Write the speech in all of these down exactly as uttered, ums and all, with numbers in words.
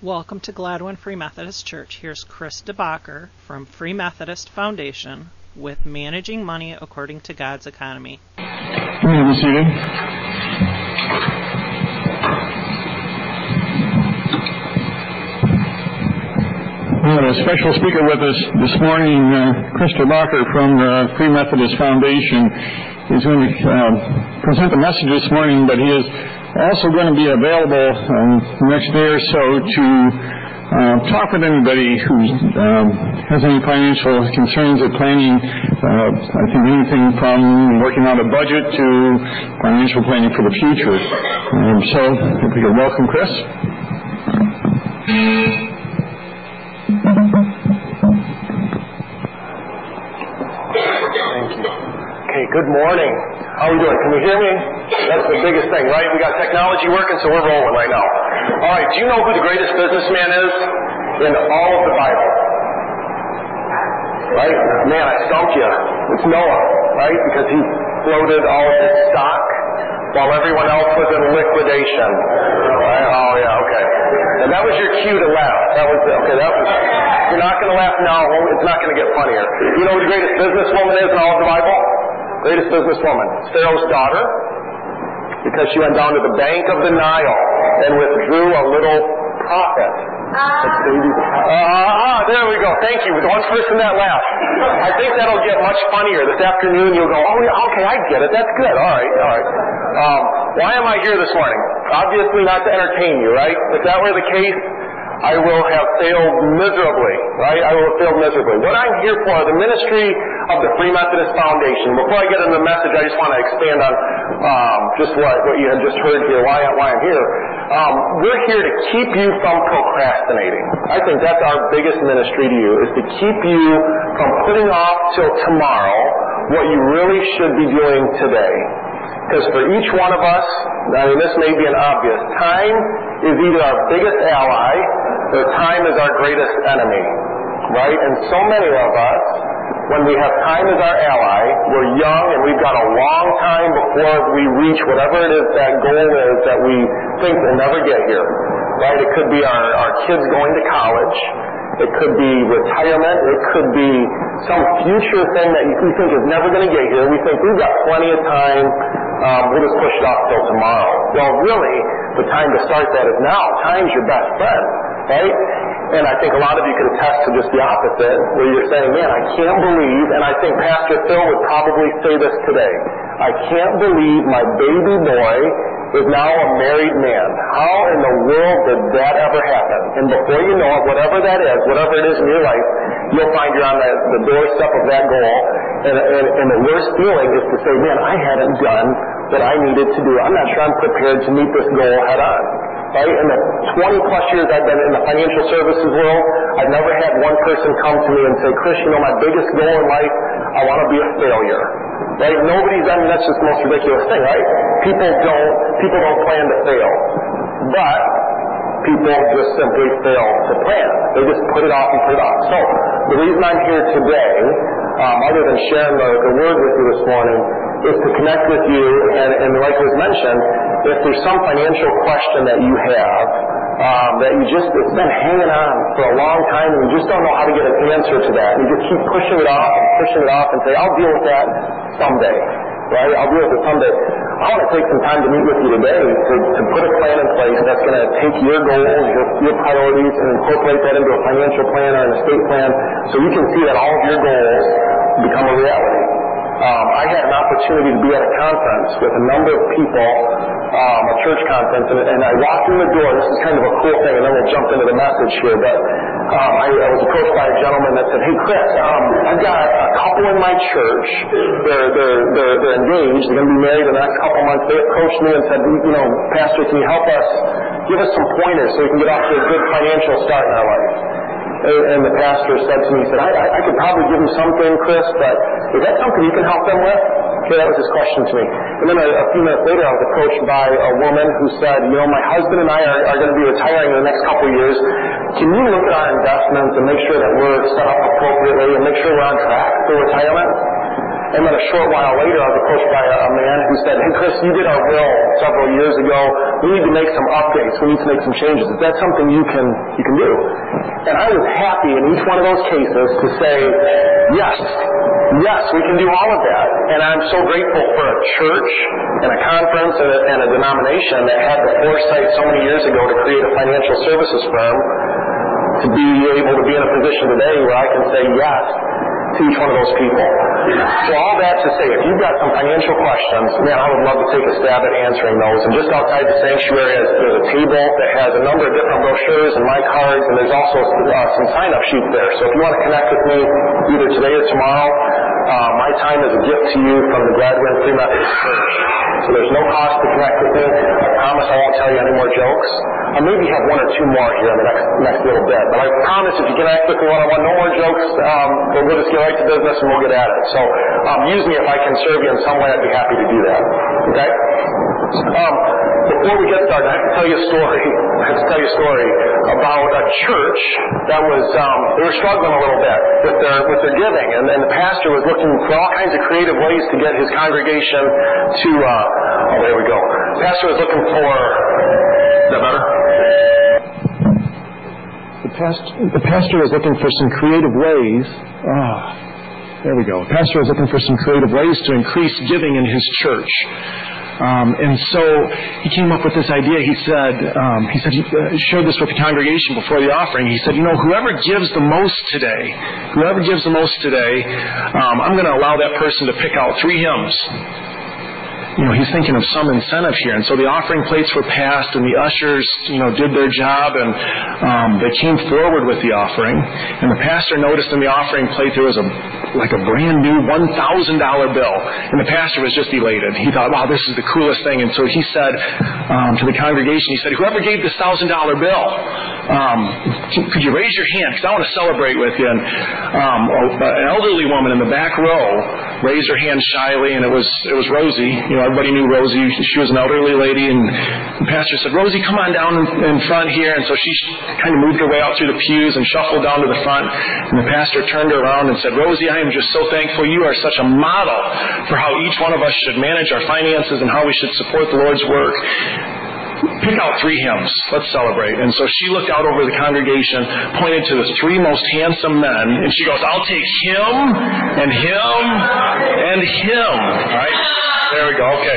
Welcome to Gladwin Free Methodist Church. Here's Chris DeBacker from Free Methodist Foundation with Managing Money According to God's Economy. You may be seated. We have a special speaker with us this morning, uh, Chris DeBacker from the Free Methodist Foundation. He's going to uh, present a message this morning, but he is also going to be available um, the next day or so to uh, talk with anybody who um, has any financial concerns or planning, uh, I think anything from working out a budget to financial planning for the future. Um, so if we could welcome Chris. Thank you. Okay, good morning. How are we doing? Can you hear me? That's the biggest thing, right? We got technology working, so we're rolling right now. All right, do you know who the greatest businessman is in all of the Bible? Right? Man, I stumped you. It's Noah, right? Because he floated all of his stock while everyone else was in liquidation. Right? Oh, yeah, okay. And that was your cue to laugh. That was, okay, that was, you're not going to laugh now. It's not going to get funnier. You know who the greatest businesswoman is in all of the Bible? Greatest businesswoman. Pharaoh's daughter, because she went down to the bank of the Nile and withdrew a little profit. Ah, uh, there we go. Thank you. The one person that laughed. I think that'll get much funnier. This afternoon you'll go, oh, yeah, okay, I get it. That's good. All right, all right. Um, why am I here this morning? Obviously not to entertain you, right? If that were the case, I will have failed miserably, right? I will have failed miserably. What I'm here for, the ministry of the Free Methodist Foundation. Before I get into the message, I just want to expand on um, just what, what you had just heard here, why, why I'm here. Um, we're here to keep you from procrastinating. I think that's our biggest ministry to you, is to keep you from putting off till tomorrow what you really should be doing today. Because for each one of us, I mean, this may be an obvious, time is either our biggest ally or time is our greatest enemy, right? And so many of us, when we have time as our ally, we're young and we've got a long time before we reach whatever it is that goal is that we think we'll never get here, right? It could be our, our kids going to college. It could be retirement. It could be some future thing that we think is never going to get here. We think we've got plenty of time. Um, we'll just push it off till tomorrow. Well, really, the time to start that is now. Time's your best friend, right? And I think a lot of you could attest to just the opposite, where you're saying, man, I can't believe, and I think Pastor Phil would probably say this today, I can't believe my baby boy is now a married man. How in the world did that ever happen? And before you know it, whatever that is, whatever it is in your life, you'll find you're on the, the doorstep of that goal. And, and, and the worst feeling is to say, man, I hadn't done what I needed to do. I'm not sure I'm prepared to meet this goal head on. Right? In the twenty plus years I've been in the financial services world, I've never had one person come to me and say, Chris, you know, my biggest goal in life, I want to be a failure. Right? Nobody's, I mean, that's just the most ridiculous thing, right? People don't, people don't plan to fail. But people just simply fail to plan. They just put it off and put it off. So, the reason I'm here today, um, other than sharing the, the word with you this morning, is to connect with you, and, and like was mentioned, if there's some financial question that you have, um, that you just, it's been hanging on for a long time, and you just don't know how to get an answer to that, and you just keep pushing it off and pushing it off and say, I'll deal with that someday, right? I'll deal with it someday. I want to take some time to meet with you today to, to put a plan in place that's going to take your goals, your, your priorities, and incorporate that into a financial plan or an estate plan so you can see that all of your goals become a reality. Um, I had an opportunity to be at a conference with a number of people, um, a church conference, and, and I walked in the door. This is kind of a cool thing, and then we'll jump into the message here. But um, I, I was approached by a gentleman that said, hey, Chris, um, I've got a couple in my church. They're, they're, they're, they're engaged. They're going to be married in the next couple months. They approached me and said, you know, Pastor, can you help us, give us some pointers so we can get off to a good financial start in our life? And the pastor said to me, he said, I, I, I could probably give them something, Chris, but is that something you can help them with? Okay, that was his question to me. And then a, a few minutes later, I was approached by a woman who said, you know, my husband and I are, are going to be retiring in the next couple of years. Can you look at our investments and make sure that we're set up appropriately and make sure we're on track for retirement? And then a short while later, I was approached by a, a man who said, hey, Chris, you did our will several years ago. We need to make some updates. We need to make some changes. Is that something you can you can do? And I was happy in each one of those cases to say, yes, yes, we can do all of that. And I'm so grateful for a church and a conference and a, and a denomination that had the foresight so many years ago to create a financial services firm to be able to be in a position today where I can say yes to each one of those people. So all that to say, if you've got some financial questions, man, I would love to take a stab at answering those. And just outside the sanctuary, there's a table that has a number of different brochures and my cards, and there's also uh, some sign-up sheets there. So if you want to connect with me either today or tomorrow, uh, my time is a gift to you from the Gladwin Free Methodist Church. So there's no cost to connect with me. I promise I won't tell you any more jokes. I maybe have one or two more here in the next next little bit. But I promise if you connect with me one-on-one, no more jokes. Um, we'll just get right to business and we'll get at it. So um, use me if I can serve you in some way. I'd be happy to do that. Okay? Um, before we get started, I have to tell you a story. I have to tell you a story about a church that was, um, they were struggling a little bit with their with their giving. And, and the pastor was looking for all kinds of creative ways to get his congregation to, uh, oh, there we go. The pastor was looking for, is that better? The pastor, the pastor was looking for some creative ways. Ah, there we go. The pastor was looking for some creative ways to increase giving in his church. Um, and so he came up with this idea. He said, um, he said, he uh, shared this with the congregation before the offering. He said, you know, whoever gives the most today, whoever gives the most today, um, I'm going to allow that person to pick out three hymns. You know, he's thinking of some incentive here. And so the offering plates were passed, and the ushers, you know, did their job, and um, they came forward with the offering. And the pastor noticed in the offering plate there was a like a brand new one thousand dollar bill. And the pastor was just elated. He thought, wow, this is the coolest thing. And so he said um, to the congregation, he said, whoever gave this one thousand dollar bill, um, could you raise your hand? Because I want to celebrate with you. And um, an elderly woman in the back row raised her hand shyly, and it was it was Rosie. You know, everybody knew Rosie. She was an elderly lady, and the pastor said, Rosie, come on down in front here. And so she kind of moved her way out through the pews and shuffled down to the front. And the pastor turned her around and said, Rosie, I am just so thankful. You are such a model for how each one of us should manage our finances and how we should support the Lord's work. Pick out three hymns. Let's celebrate. And so she looked out over the congregation, pointed to the three most handsome men, and she goes, I'll take him and him and him. All right? There we go. Okay.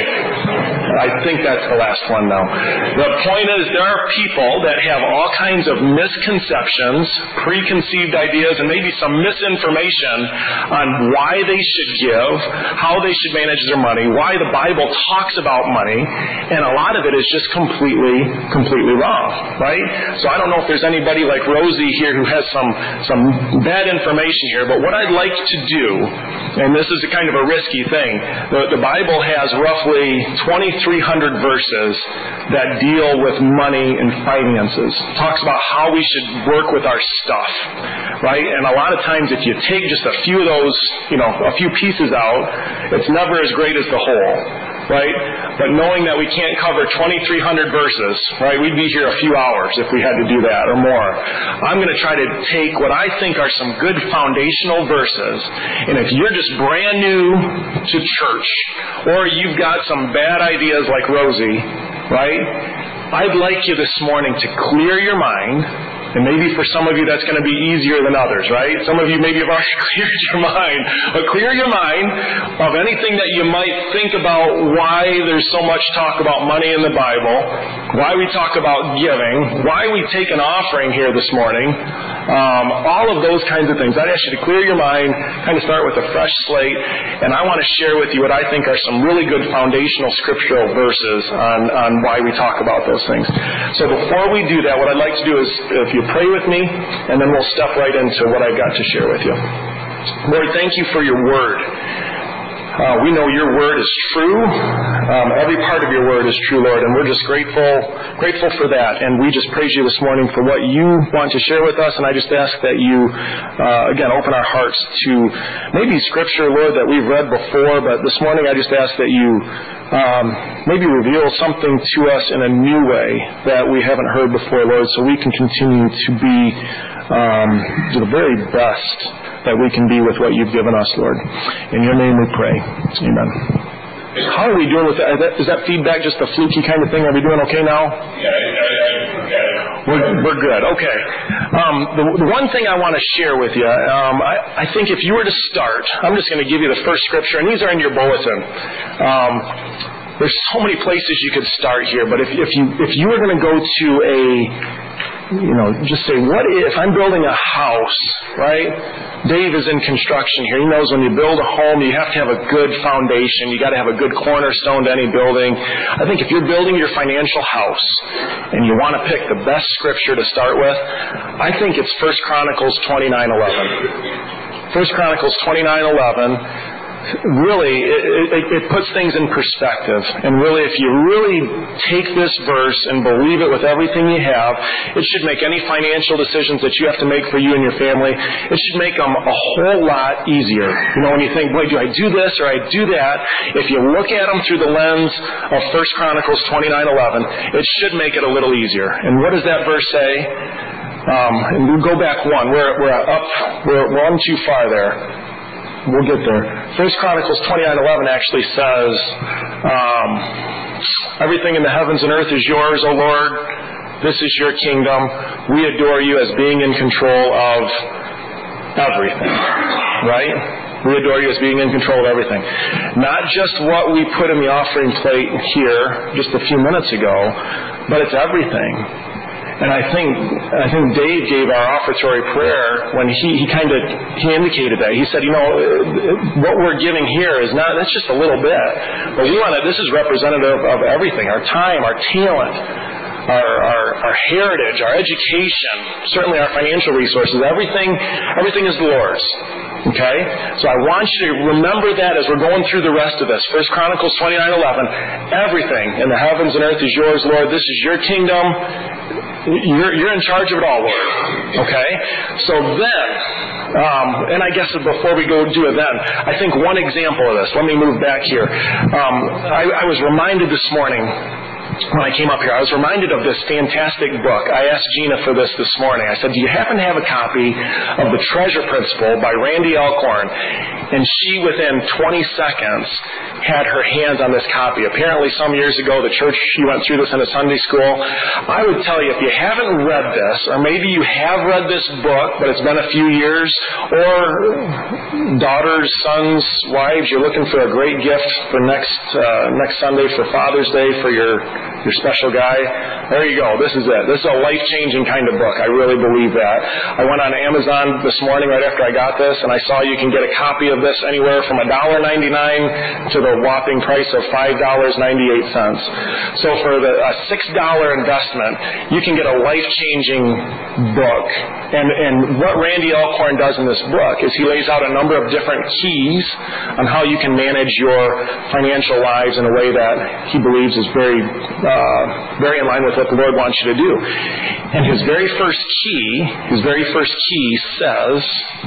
I think that's the last one now. The point is, there are people that have all kinds of misconceptions, preconceived ideas, and maybe some misinformation on why they should give, how they should manage their money, why the Bible talks about money, and a lot of it is just completely, completely wrong, right? So I don't know if there's anybody like Rosie here who has some, some bad information here, but what I'd like to do, and this is a kind of a risky thing, the, the Bible has roughly twenty-three hundred verses that deal with money and finances. It talks about how we should work with our stuff, right? And a lot of times if you take just a few of those, you know, a few pieces out, it's never as great as the whole, right? But knowing that we can't cover twenty-three hundred verses, right, we'd be here a few hours if we had to do that or more. I'm going to try to take what I think are some good foundational verses, and if you're just brand new to church, or you've got some bad ideas like Rosie, right, I'd like you this morning to clear your mind. And maybe for some of you that's going to be easier than others, right? Some of you maybe have already cleared your mind. But clear your mind of anything that you might think about why there's so much talk about money in the Bible, why we talk about giving, why we take an offering here this morning, um, all of those kinds of things. I'd ask you to clear your mind, kind of start with a fresh slate, and I want to share with you what I think are some really good foundational scriptural verses on, on why we talk about those things. So before we do that, what I'd like to do is, if you pray with me, and then we'll step right into what I've got to share with you. Lord, thank you for your word. Uh, we know your word is true. Um, every part of your word is true, Lord, and we're just grateful, grateful for that. And we just praise you this morning for what you want to share with us. And I just ask that you, uh, again, open our hearts to maybe scripture, Lord, that we've read before. But this morning I just ask that you um, maybe reveal something to us in a new way that we haven't heard before, Lord, so we can continue to be um, the very best that we can be with what you've given us, Lord. In your name we pray. Amen. How are we doing with that? Is that feedback just a fluky kind of thing? Are we doing okay now? Yeah, yeah. We're, we're good. Okay. Um, the, the one thing I want to share with you, um, I, I think if you were to start, I'm just going to give you the first scripture, and these are in your bulletin. Um, there's so many places you could start here, but if, if you if you were going to go to a, you know, just say, what if I'm building a house, right? Dave is in construction here. He knows when you build a home, you have to have a good foundation. You got to have a good cornerstone to any building. I think if you're building your financial house and you want to pick the best scripture to start with, I think it's First Chronicles twenty-nine eleven. First Chronicles twenty-nine eleven. Really, it, it, it puts things in perspective. And really, if you really take this verse and believe it with everything you have, it should make any financial decisions that you have to make for you and your family, it should make them a whole lot easier. You know, when you think, boy, do I do this or I do that? If you look at them through the lens of First Chronicles twenty-nine eleven, it should make it a little easier. And what does that verse say? Um, and we'll go back one. We're, we're up, we're one too far there. We'll get there. First Chronicles twenty-nine eleven actually says, um, everything in the heavens and earth is yours, O Lord. This is your kingdom. We adore you as being in control of everything. Right? We adore you as being in control of everything. Not just what we put in the offering plate here just a few minutes ago, but it's everything. And I think I think Dave gave our offertory prayer when he, he kind of he indicated that. He said, you know, what we're giving here is not, that's just a little bit. But we want to, this is representative of everything, our time, our talent, our, our, our heritage, our education, certainly our financial resources. Everything, everything is the Lord's. Okay? So I want you to remember that as we're going through the rest of this. First Chronicles twenty-nine eleven. Everything in the heavens and earth is yours, Lord. This is your kingdom. You're, you're in charge of it all, Lord. Okay? So then, um, and I guess before we go do it then, I think one example of this, let me move back here. Um, I, I was reminded this morning, when I came up here, I was reminded of this fantastic book. I asked Gina for this this morning. I said, do you happen to have a copy of The Treasure Principle by Randy Alcorn? And she, within twenty seconds, had her hands on this copy. Apparently, some years ago, the church, she went through this in a Sunday school. I would tell you, if you haven't read this, or maybe you have read this book, but it's been a few years, or daughters, sons, wives, you're looking for a great gift for next uh, next Sunday for Father's Day for your your special guy, there you go. This is it. This is a life-changing kind of book. I really believe that. I went on Amazon this morning right after I got this, and I saw you can get a copy of this anywhere from one dollar ninety-nine to the whopping price of five dollars and ninety-eight cents. So for the a six dollar investment, you can get a life-changing book. And, and what Randy Alcorn does in this book is he lays out a number of different keys on how you can manage your financial lives in a way that he believes is very Uh, very in line with what the Lord wants you to do. And his very first key, his very first key says,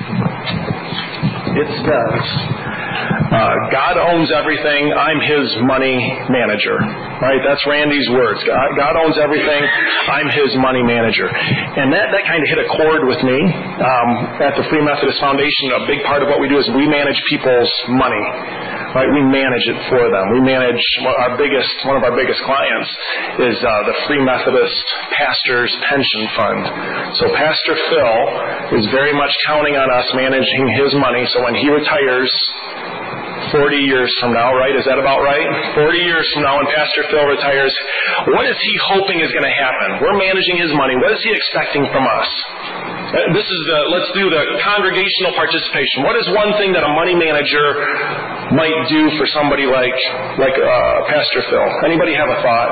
it says, uh, God owns everything, I'm his money manager. Right? That's Randy's words. God, God owns everything, I'm his money manager. And that, that kind of hit a chord with me. Um, at the Free Methodist Foundation, a big part of what we do is we manage people's money. Right, we manage it for them. We manage our biggest, one of our biggest clients is uh, the Free Methodist Pastors Pension Fund. So Pastor Phil is very much counting on us managing his money. So when he retires, forty years from now, right? Is that about right? forty years from now when Pastor Phil retires, what is he hoping is going to happen? We're managing his money. What is he expecting from us? This is the, let's do the congregational participation. What is one thing that a money manager might do for somebody like, like uh, Pastor Phil? Anybody have a thought?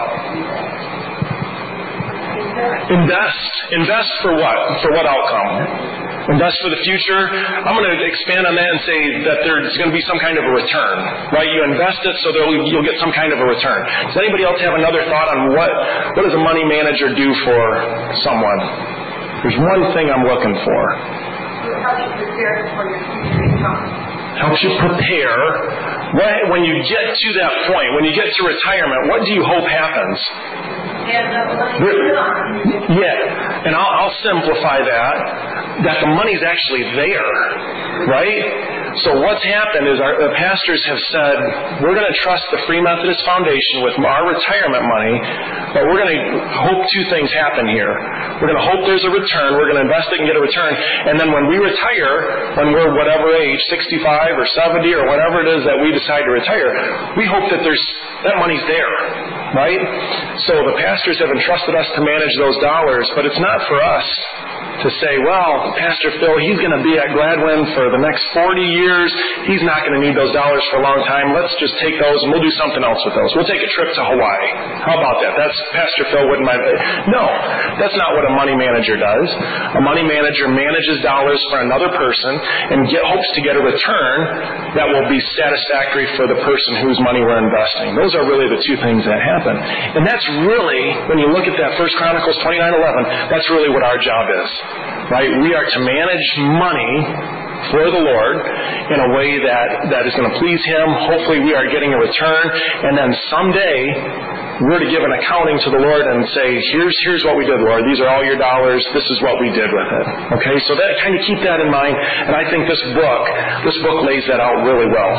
Invest. Invest for what? For what outcome? Invest for the future. I'm going to expand on that and say that there's going to be some kind of a return, right? You invest it so that you'll get some kind of a return. Does anybody else have another thought on what, what does a money manager do for someone? There's one thing I'm looking for. It helps you prepare for your future income. Helps you prepare. When you get to that point, when you get to retirement, what do you hope happens? Yeah, and I'll, I'll simplify that. that the money's actually there, right? So what's happened is our the pastors have said, we're going to trust the Free Methodist Foundation with our retirement money, but we're going to hope two things happen here. We're going to hope there's a return. We're going to invest it and get a return. And then when we retire, when we're whatever age, sixty-five or seventy or whatever it is that we decide to retire, we hope that there's that money's there, right? So the pastors have entrusted us to manage those dollars, but it's not for us to say, well, Pastor Phil, he's going to be at Gladwin for the next forty years. He's not going to need those dollars for a long time. Let's just take those and we'll do something else with those. We'll take a trip to Hawaii. How about that? That's Pastor Phil wouldn't mind. No, that's not what a money manager does. A money manager manages dollars for another person and get, hopes to get a return that will be satisfactory for the person whose money we're investing. Those are really the two things that happen. And that's really, when you look at that First Chronicles twenty-nine eleven, that's really what our job is. Right? We are to manage money for the Lord in a way that, that is going to please Him. Hopefully we are getting a return. And then someday we're to give an accounting to the Lord and say, here's here's what we did, Lord. These are all your dollars. This is what we did with it. Okay? So that kind of keep that in mind. And I think this book, this book lays that out really well.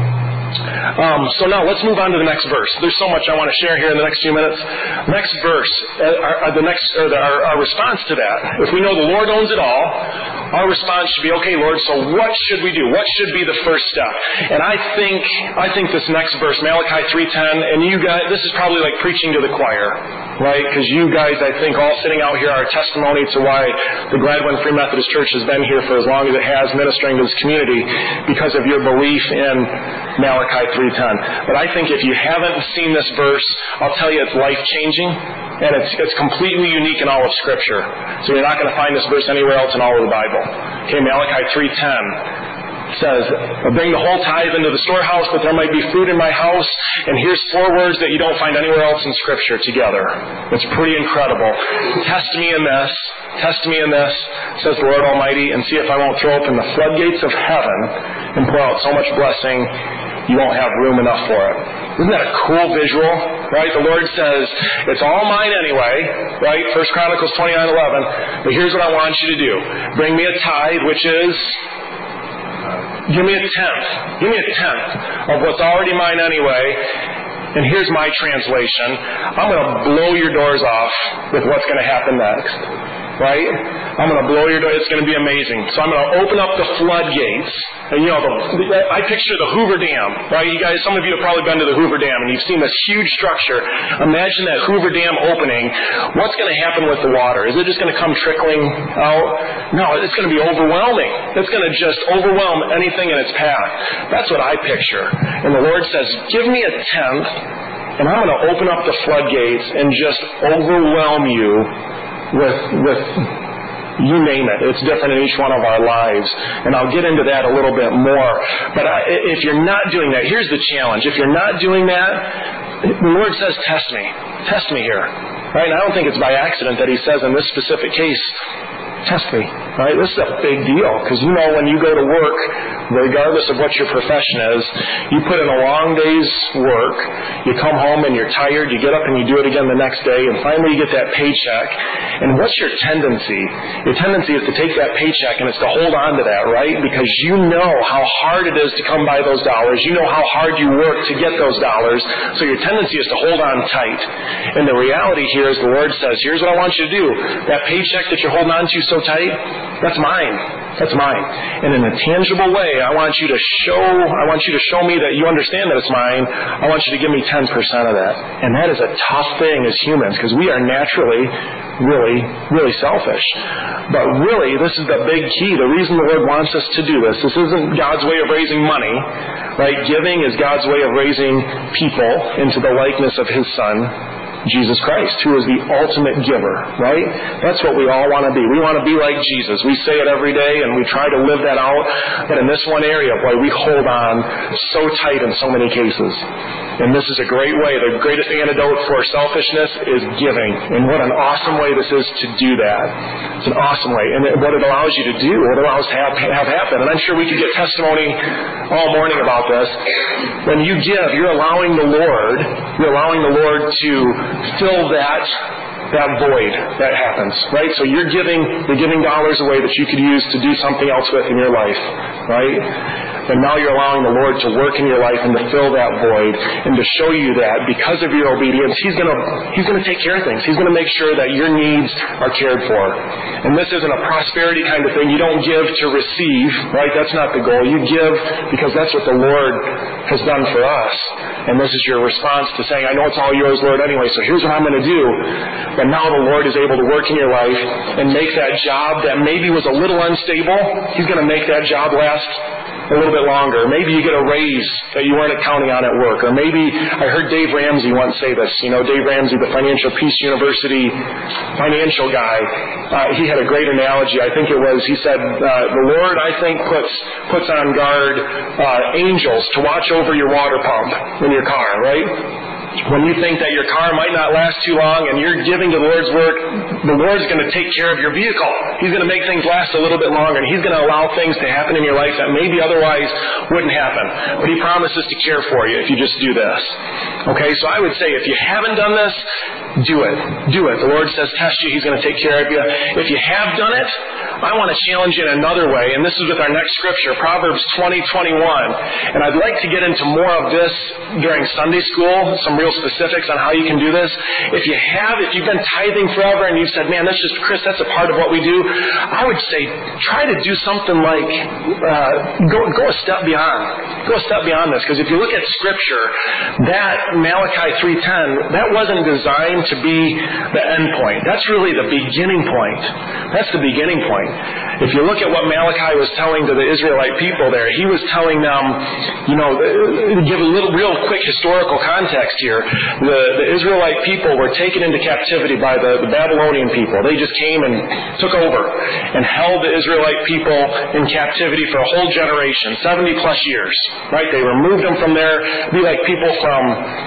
Um, so now let's move on to the next verse. There's so much I want to share here in the next few minutes. Next verse, uh, our, uh, the next, or the, our, our response to that. If we know the Lord owns it all, our response should be, okay, Lord, so what should we do? What should be the first step? And I think, I think this next verse, Malachi three ten, and you guys, this is probably like preaching to the choir, right? Because you guys, I think, all sitting out here are testimony to why the Gladwin Free Methodist Church has been here for as long as it has, ministering to this community, because of your belief in Malachi three ten. But I think if you haven't seen this verse, I'll tell you it's life-changing, and it's it's completely unique in all of Scripture. So you're not going to find this verse anywhere else in all of the Bible. Okay, Malachi three ten says, bring the whole tithe into the storehouse that there might be food in my house. And here's four words that you don't find anywhere else in Scripture together. It's pretty incredible. Test me in this. Test me in this, says the Lord Almighty, and see if I won't throw open the floodgates of heaven and pour out so much blessing you won't have room enough for it. Isn't that a cool visual? Right? The Lord says, it's all mine anyway, right? First Chronicles twenty-nine eleven. But here's what I want you to do. Bring me a tithe, which is, give me a tenth. Give me a tenth of what's already mine anyway. And here's my translation. I'm going to blow your doors off with what's going to happen next. Right? I'm going to blow your door. It's going to be amazing. So I'm going to open up the floodgates. And you know, the, I picture the Hoover Dam. Right? You guys, some of you have probably been to the Hoover Dam and you've seen this huge structure. Imagine that Hoover Dam opening. What's going to happen with the water? Is it just going to come trickling out? No, it's going to be overwhelming. It's going to just overwhelm anything in its path. That's what I picture. And the Lord says, give me a tenth, and I'm going to open up the floodgates and just overwhelm you with with you name it. It's different in each one of our lives. And I'll get into that a little bit more. But I, if you're not doing that, here's the challenge. If you're not doing that, the Lord says, test me. Test me here. Right? And I don't think it's by accident that He says in this specific case, test me. Right? This is a big deal. Because you know when you go to work, regardless of what your profession is, you put in a long day's work, you come home and you're tired, you get up and you do it again the next day, and finally you get that paycheck. And what's your tendency? Your tendency is to take that paycheck and it's to hold on to that, right? Because you know how hard it is to come by those dollars. You know how hard you work to get those dollars. So your tendency is to hold on tight. And the reality here is the Lord says, here's what I want you to do. That paycheck that you're holding on to so tight, that's mine. That's mine. And in a tangible way, I want you to show, I want you to show me that you understand that it's mine. I want you to give me ten percent of that. And that is a tough thing as humans, because we are naturally really, really selfish. But really, this is the big key. The reason the Lord wants us to do this, this isn't God's way of raising money, right? Giving is God's way of raising people into the likeness of His Son, Jesus Christ, who is the ultimate giver, right? That's what we all want to be. We want to be like Jesus. We say it every day and we try to live that out. But in this one area, boy, we hold on so tight in so many cases. And this is a great way. The greatest antidote for selfishness is giving. And what an awesome way this is to do that. It's an awesome way. And what it allows you to do, what it allows to have, have happen. And I'm sure we could get testimony all morning about this. When you give, you're allowing the Lord, you're allowing the Lord to fill that that void that happens, right? So you're giving, you're giving dollars away that you could use to do something else with in your life, right? And now you're allowing the Lord to work in your life and to fill that void and to show you that because of your obedience, He's going to He's going to take care of things. He's going to make sure that your needs are cared for. And this isn't a prosperity kind of thing. You don't give to receive, right? That's not the goal. You give because that's what the Lord has done for us. And this is your response to saying, I know it's all yours, Lord, anyway, so here's what I'm going to do. But now the Lord is able to work in your life and make that job that maybe was a little unstable, He's going to make that job last a little bit longer. Maybe you get a raise that you weren't counting on at work. Or maybe, I heard Dave Ramsey once say this. You know, Dave Ramsey, the Financial Peace University financial guy, uh, he had a great analogy. I think it was, he said, uh, the Lord, I think, puts puts on guard uh, angels to watch over your water pump in your car, right? When you think that your car might not last too long and you're giving to the Lord's work, the Lord's going to take care of your vehicle. He's going to make things last a little bit longer, and He's going to allow things to happen in your life that maybe otherwise wouldn't happen. But He promises to care for you if you just do this. Okay, so I would say if you haven't done this, do it. Do it. The Lord says test you. He's going to take care of you. If you have done it, I want to challenge you in another way, and this is with our next scripture, Proverbs twenty twenty-one. And I'd like to get into more of this during Sunday school, some real specifics on how you can do this. If you have, if you've been tithing forever and you've said, man, that's just, Chris, that's a part of what we do, I would say try to do something like, uh, go, go a step beyond. Go a step beyond this, because if you look at Scripture, that Malachi three ten, that wasn't designed to be the end point. That's really the beginning point. That's the beginning point. If you look at what Malachi was telling to the Israelite people there, he was telling them, you know, to give a little real quick historical context here, the, the Israelite people were taken into captivity by the, the Babylonian people. They just came and took over and held the Israelite people in captivity for a whole generation, seventy plus years, right? They removed them from there. It'd be like people from,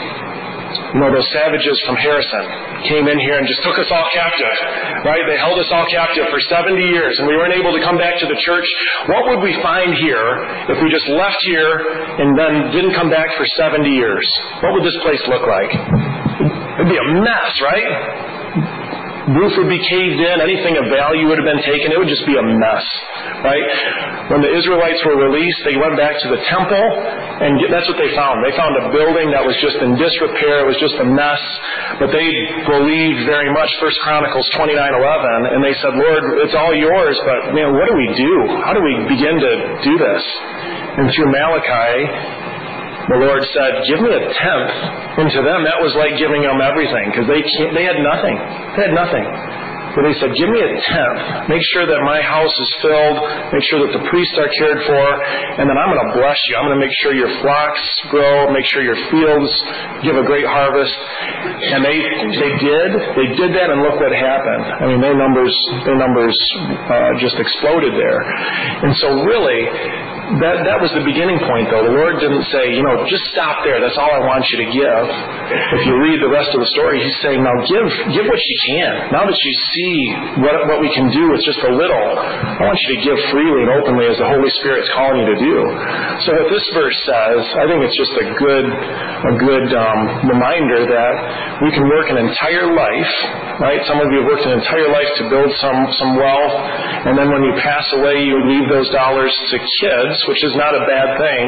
you know, those savages from Harrison came in here and just took us all captive, right? They held us all captive for seventy years, and we weren't able to come back to the church. What would we find here if we just left here and then didn't come back for seventy years? What would this place look like? It'd be a mess, right? Roof would be caved in. Anything of value would have been taken. It would just be a mess, right? When the Israelites were released, they went back to the temple, and that's what they found. They found a building that was just in disrepair. It was just a mess. But they believed very much First Chronicles twenty-nine eleven, and they said, Lord, it's all yours, but man, what do we do? How do we begin to do this? And through Malachi, the Lord said, give me a tenth. And to them, that was like giving them everything, because they can't, they had nothing. They had nothing. But they said, give me a tenth. Make sure that my house is filled. Make sure that the priests are cared for. And then I'm going to bless you. I'm going to make sure your flocks grow. Make sure your fields give a great harvest. And they they did. They did that, and look what happened. I mean, their numbers, their numbers uh, just exploded there. And so really, That that was the beginning point, though. The Lord didn't say, you know, just stop there. That's all I want you to give. If you read the rest of the story, He's saying, now give give what you can. Now that you see what what we can do with just a little, I want you to give freely and openly as the Holy Spirit's calling you to do. So what this verse says, I think it's just a good a good um, reminder that we can work an entire life, right? Some of you have worked an entire life to build some some wealth, and then when you pass away, you leave those dollars to kids, which is not a bad thing.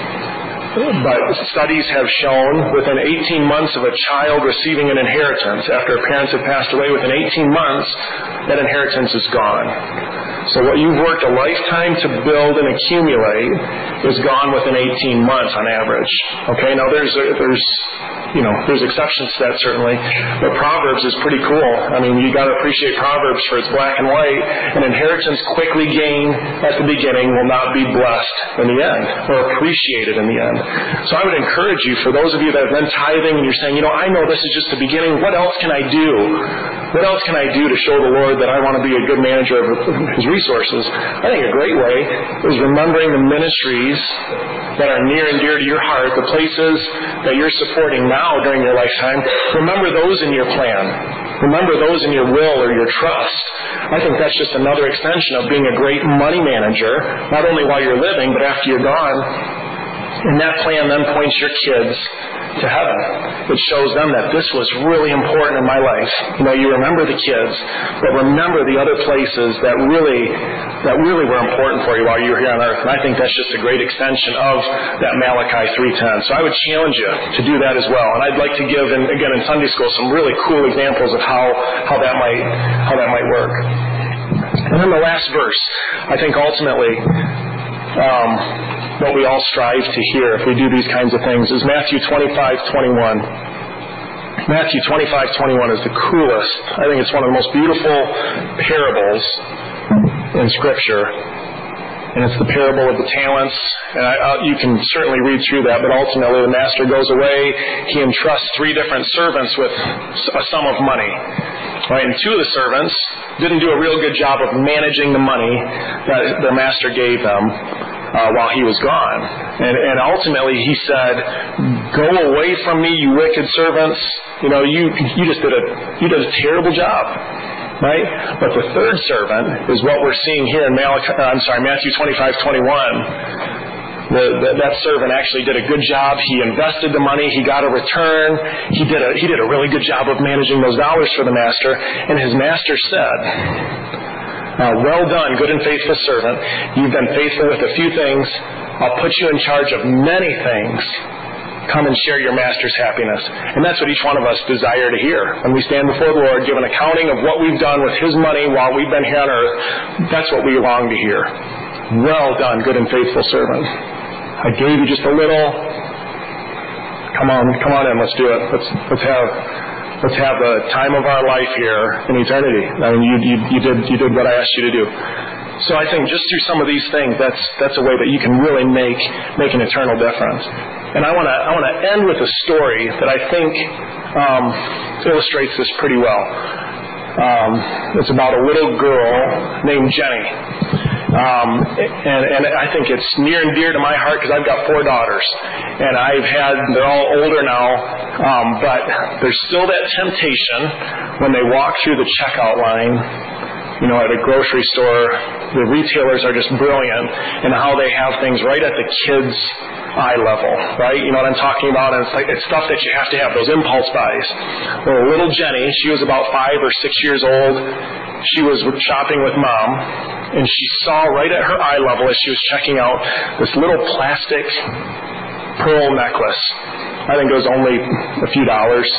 But studies have shown within eighteen months of a child receiving an inheritance, after parents have passed away, within eighteen months, that inheritance is gone. So what you've worked a lifetime to build and accumulate is gone within eighteen months on average. Okay, now there's a, there's you know there's exceptions to that certainly, but Proverbs is pretty cool. I mean, you got to appreciate Proverbs for its black and white. An inheritance quickly gained at the beginning will not be blessed in the end or appreciated in the end. So I would encourage you, for those of you that have been tithing and you're saying, you know, I know this is just the beginning. What else can I do? What else can I do to show the Lord that I want to be a good manager of His resources? I think a great way is remembering the ministries that are near and dear to your heart, the places that you're supporting now during your lifetime. Remember those in your plan. Remember those in your will or your trust. I think that's just another extension of being a great money manager, not only while you're living, but after you're gone. And that plan then points your kids to heaven. It shows them that this was really important in my life. You know, you remember the kids, but remember the other places that really that really were important for you while you were here on earth. And I think that's just a great extension of that Malachi three ten. So I would challenge you to do that as well. And I'd like to give, and again in Sunday school, some really cool examples of how, how that might how that might work. And then the last verse, I think ultimately um, what we all strive to hear if we do these kinds of things is Matthew twenty-five twenty-one. Matthew twenty-five twenty-one is the coolest. I think it's one of the most beautiful parables in Scripture. And it's the parable of the talents. And I, uh, you can certainly read through that, but ultimately the master goes away. He entrusts three different servants with a sum of money. Right? And two of the servants didn't do a real good job of managing the money that their master gave them uh, while he was gone. And, and ultimately he said, "Go away from me, you wicked servants. You know, you you just did a you did a terrible job." Right? But the third servant is what we're seeing here in Malachi, I'm sorry, Matthew twenty-five twenty-one. The, the, that servant actually did a good job. He invested the money. He got a return. He did a, he did a really good job of managing those dollars for the master. And his master said, uh, "Well done, good and faithful servant. You've been faithful with a few things. I'll put you in charge of many things. Come and share your master's happiness." And that's what each one of us desire to hear. When we stand before the Lord, give an accounting of what we've done with His money while we've been here on earth, that's what we long to hear. "Well done, good and faithful servant. I gave you just a little. Come on, come on in, let's do it. Let's let's have let's have the time of our life here in eternity. I mean, you you, you did you did what I asked you to do." So I think just through some of these things, that's that's a way that you can really make make an eternal difference. And I want to I want to end with a story that I think um, illustrates this pretty well. Um, it's about a little girl named Jenny. Um, and, and I think it's near and dear to my heart because I've got four daughters. And I've had, they're all older now, um, but there's still that temptation when they walk through the checkout line, you know, at a grocery store. The retailers are just brilliant in how they have things right at the kids' eye level, right? You know what I'm talking about? And it's like, it's stuff that you have to have, those impulse buys. Well, little Jenny, she was about five or six years old. She was shopping with Mom, and she saw right at her eye level as she was checking out this little plastic pearl necklace. I think it was only a few dollars.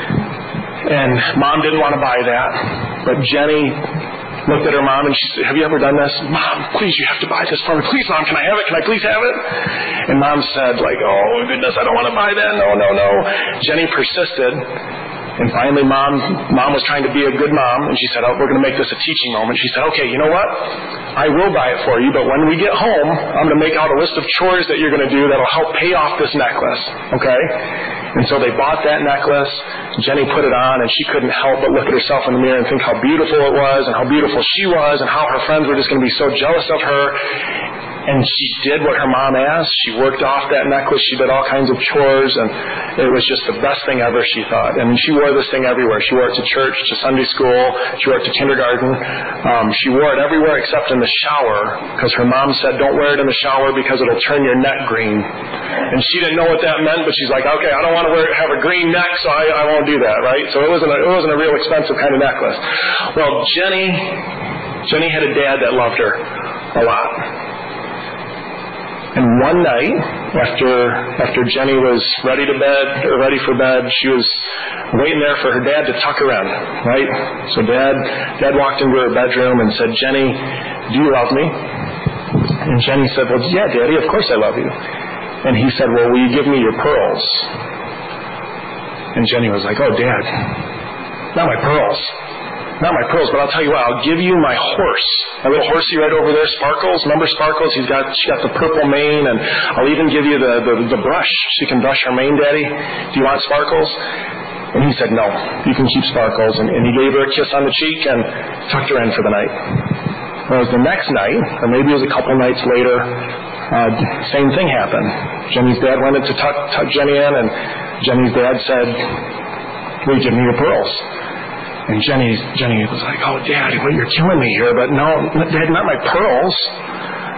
And Mom didn't want to buy that, but Jenny looked at her mom and she said, "Have you ever done this?" "Mom, please, you have to buy this for me. Please, Mom, can I have it? Can I please have it?" And Mom said, like, "Oh, goodness, I don't want to buy that. No, no, no." Jenny persisted. And finally, mom, mom was trying to be a good mom, and she said, "Oh, we're going to make this a teaching moment." She said, "Okay, you know what? I will buy it for you, but when we get home, I'm going to make out a list of chores that you're going to do that'll help pay off this necklace." Okay? And so they bought that necklace. Jenny put it on, and she couldn't help but look at herself in the mirror and think how beautiful it was, and how beautiful she was, and how her friends were just going to be so jealous of her. And she did what her mom asked. She worked off that necklace. She did all kinds of chores, and it was just the best thing ever, she thought. And she wore this thing everywhere. She wore it to church, to Sunday school. She wore it to kindergarten. Um, she wore it everywhere except in the shower, because her mom said, "Don't wear it in the shower because it'll turn your neck green." And she didn't know what that meant, but she's like, "Okay, I don't want to wear, have a green neck, so I, I won't do that," right? So it wasn't a, it wasn't a real expensive kind of necklace. Well, Jenny, Jenny had a dad that loved her a lot. And one night, after after Jenny was ready to bed, or ready for bed, she was waiting there for her dad to tuck her in, right? So dad, dad walked into her bedroom and said, "Jenny, do you love me?" And Jenny said, "Well, yeah, Daddy, of course I love you." And he said, "Well, will you give me your pearls?" And Jenny was like, "Oh, Dad, not my pearls. Not my pearls, but I'll tell you what, I'll give you my horse. My little horsey right over there, Sparkles. Remember Sparkles? He's got, she's got the purple mane, and I'll even give you the, the, the brush so you can brush her mane, Daddy. Do you want Sparkles?" And he said, "No, you can keep Sparkles." And, and he gave her a kiss on the cheek and tucked her in for the night. Well, it was the next night, or maybe it was a couple nights later, uh, same thing happened. Jenny's dad wanted to tuck, tuck Jenny in, and Jenny's dad said, "Will you give me your pearls?" And Jenny, Jenny was like, "Oh, Dad, well, you're killing me here, but no, Dad, not my pearls.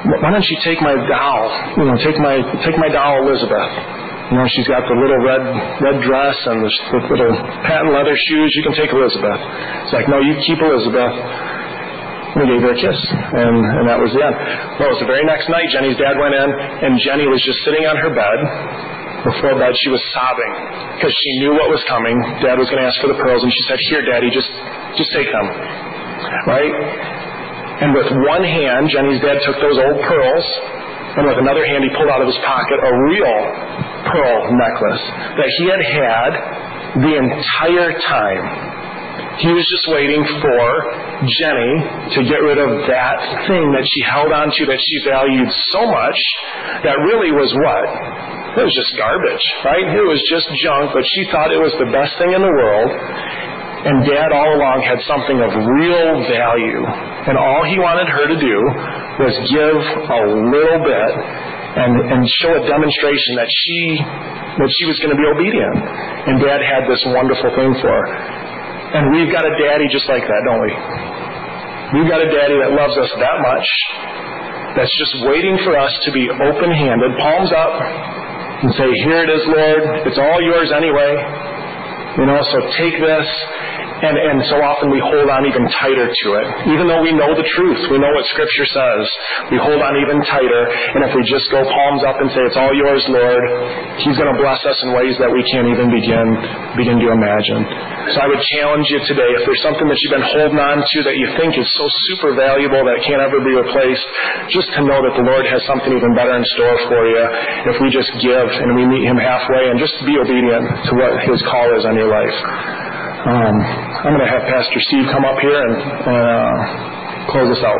why don't you take my doll, you know, take my take my doll Elizabeth. You know, she's got the little red red dress and the, the little patent leather shoes. You can take Elizabeth. It's like, no, you keep Elizabeth. We gave her a kiss, and, and that was the end. Well, it was the very next night, Jenny's dad went in, and Jenny was just sitting on her bed. Before bed, she was sobbing because she knew what was coming. Dad was going to ask for the pearls, and she said, "Here, Daddy, just just take them." Right? And with one hand, Jenny's dad took those old pearls, and with another hand, he pulled out of his pocket a real pearl necklace that he had had the entire time. He was just waiting for Jenny to get rid of that thing that she held on to that she valued so much that really was what? It was just garbage, right? It was just junk, but she thought it was the best thing in the world. And Dad all along had something of real value. And all he wanted her to do was give a little bit and, and show a demonstration that she that she was going to be obedient. And Dad had this wonderful thing for her. And we've got a daddy just like that, don't we? We've got a daddy that loves us that much, that's just waiting for us to be open-handed, palms up, and say, "Here it is, Lord. It's all yours anyway. You know, so take this." And, and so often we hold on even tighter to it. Even though we know the truth, we know what Scripture says, we hold on even tighter. And if we just go palms up and say, "It's all yours, Lord," He's going to bless us in ways that we can't even begin begin to imagine. So I would challenge you today, if there's something that you've been holding on to that you think is so super valuable that can't ever be replaced, just to know that the Lord has something even better in store for you if we just give and we meet Him halfway and just be obedient to what His call is on your life. Um, I'm going to have Pastor Steve come up here and uh, close us out.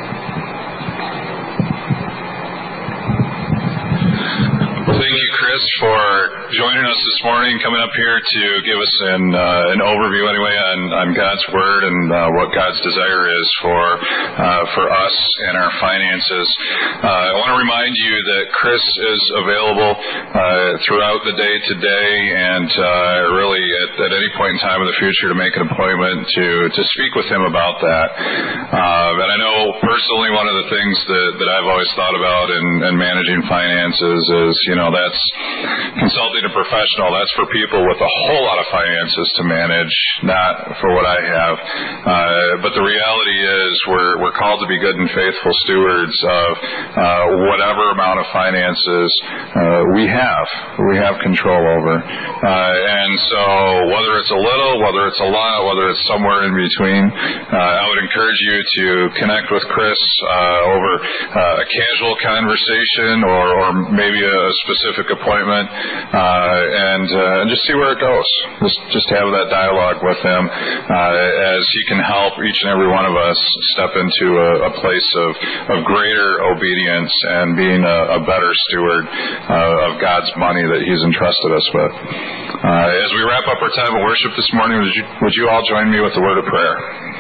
Well, thank you, Chris, for joining us this morning, coming up here to give us an uh, an overview, anyway, on, on God's Word and uh, what God's desire is for uh, for us and our finances. Uh, I want to remind you that Chris is available uh, throughout the day today, and uh, really at, at any point in time in the future to make an appointment to to speak with him about that. Uh, and I know personally, one of the things that, that I've always thought about in, in managing finances is, you know, that's consulting a professional. That's for people with a whole lot of finances to manage, not for what I have. Uh, but the reality is we're we're called to be good and faithful stewards of uh, whatever amount of finances uh, we have, we have control over. Uh, and so whether it's a little, whether it's a lot, whether it's somewhere in between, uh, I would encourage you to connect with Chris uh, over uh, a casual conversation or, or maybe a specific appointment, uh, and uh, and just see where it goes. Just just have that dialogue with him uh, as he can help each and every one of us step into a, a place of, of greater obedience and being a, a better steward uh, of God's money that He's entrusted us with. Uh, as we wrap up our time of worship this morning, would you, would you all join me with a word of prayer?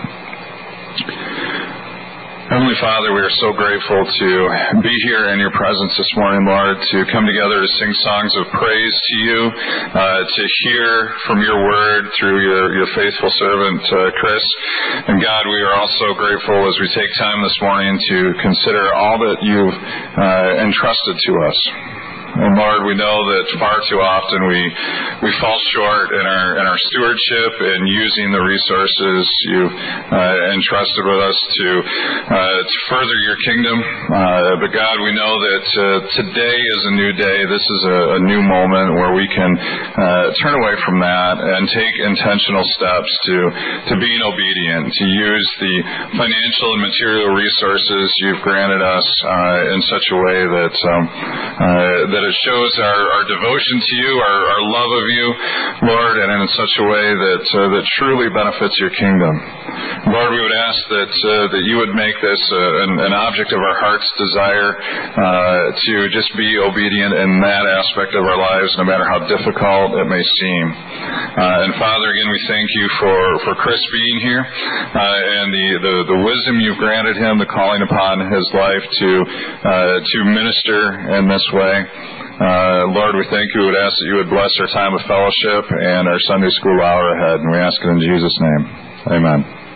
Heavenly Father, we are so grateful to be here in your presence this morning, Lord, to come together to sing songs of praise to you, uh, to hear from your word through your, your faithful servant, uh, Chris. And God, we are also grateful as we take time this morning to consider all that you've uh, entrusted to us. And Lord, we know that far too often we we fall short in our in our stewardship and using the resources you've uh, entrusted with us to uh, to further your kingdom. Uh, but God, we know that uh, today is a new day. This is a, a new moment where we can uh, turn away from that and take intentional steps to to being obedient, to use the financial and material resources you've granted us uh, in such a way that um, uh, that it shows our, our devotion to you, our, our love of you, Lord, and in such a way that uh, that truly benefits your kingdom. Lord, we would ask that uh, that you would make this uh, an, an object of our heart's desire uh, to just be obedient in that aspect of our lives, no matter how difficult it may seem. Uh, and Father, again, we thank you for, for Chris being here uh, and the, the, the wisdom you've granted him, the calling upon his life to uh, to minister in this way. Uh, Lord, we thank you. We would ask that you would bless our time of fellowship and our Sunday school hour ahead. And we ask it in Jesus' name. Amen.